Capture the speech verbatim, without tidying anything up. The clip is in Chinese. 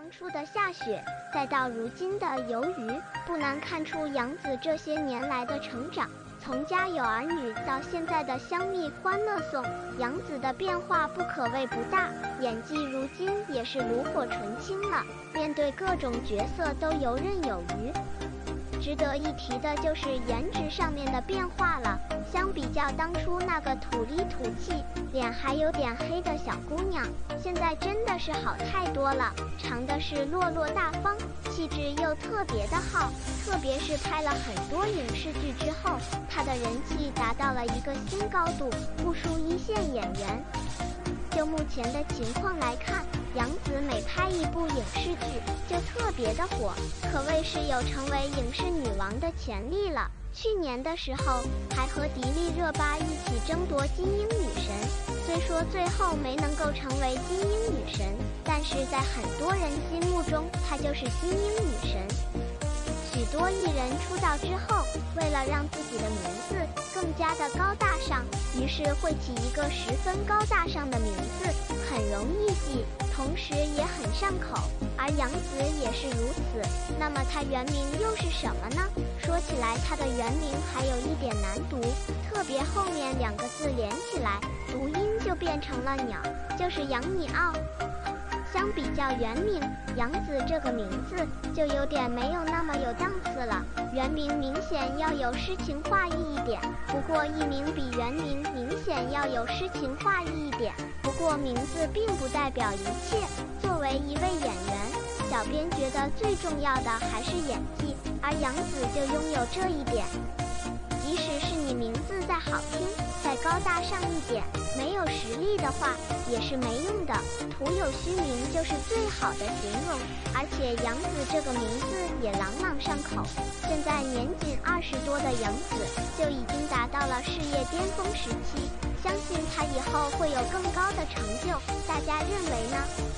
当初的夏雪，再到如今的鱿鱼，不难看出杨紫这些年来的成长。从家有儿女到现在的香蜜欢乐颂，杨紫的变化不可谓不大，演技如今也是炉火纯青了，面对各种角色都游刃有余。值得一提的就是颜值上面的变化了，相比较当初那个土里土气、脸还有点黑的小姑娘，现在真的是好太多了，长的是落落大方，气质又特别的好，特别是拍了很多影视剧之后，她的人气达到了一个新高度，不输一线演员。就目前的情况来看，杨紫每拍一部影视剧就特别的火，可谓是有成为影视女王的潜力了。去年的时候还和迪丽热巴一起争夺金鹰女神，虽说最后没能够成为金鹰女神，但是在很多人心目中她就是金鹰女神。许多艺人出道之后，为了让自己的名字更加的高大上，于是会起一个十分高大上的名字，很容易记，同时也很上口，而杨紫也是如此。那么她原名又是什么呢？说起来她的原名还有一点难读，特别后面两个字连起来，读音就变成了鸟，就是杨米奥。相比较原名，杨紫这个名字就有点没有那么有档次了，原名明显要有诗情画意一点，不过艺名比原名明显要有诗情画意一点，不过名字并不代表一切。作为一位演员，小编觉得最重要的还是演技，而杨紫就拥有这一点。即使是你名字再好听，再高大上一点，没有实力的话也是没用的，徒有虚名就是最好的形容。而且杨紫这个名字也朗朗上口，现在年仅二十多的杨紫就已经达到了事业巅峰时期，相信她以后会有更高的成就，大家认为呢？